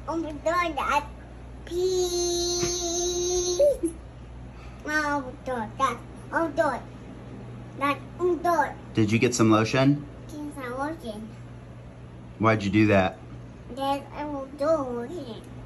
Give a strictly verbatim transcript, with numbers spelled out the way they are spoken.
I'm doing that. Please. I'm doing that. I'm doing that. I'm doing. Did you get some lotion? Get some lotion. Why'd you do that? Then I will do lotion.